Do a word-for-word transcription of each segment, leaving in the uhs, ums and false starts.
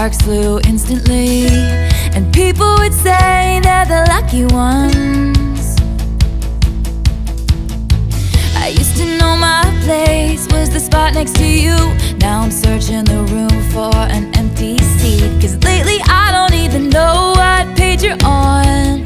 sparks flew instantly, and people would say they're the lucky ones. I used to know my place was the spot next to you. Now I'm searching the room for an empty seat, 'cause lately I don't even know what page you're on.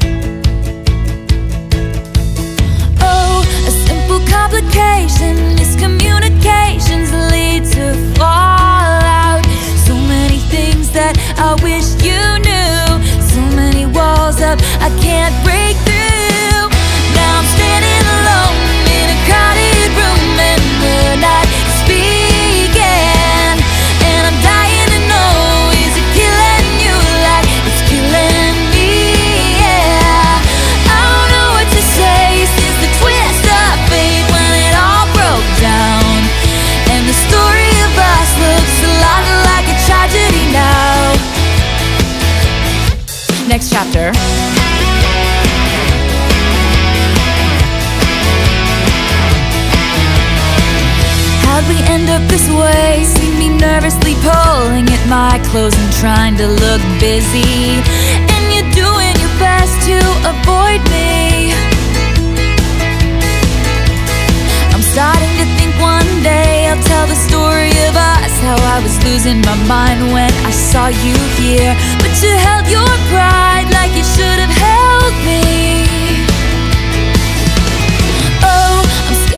Oh, a simple complication, miscommunications lead to fallout. So many things that I wish you knew, so many walls up I can't break through. Now I'm standing alone in a crowded room, and we're not speaking. And I'm dying to know, is it killing you like it's killing me? Yeah, I don't know what to say since the twist of fate when it all broke down. And the story of us looks a lot like a tragedy now. Next chapter. How'd we end up this way? See me nervously pulling at my clothes and trying to look busy, and you're doing your best to avoid me. I'm starting to think one day I'll tell the story of us, how I was losing my mind when I saw you here, but you held your pride like you should have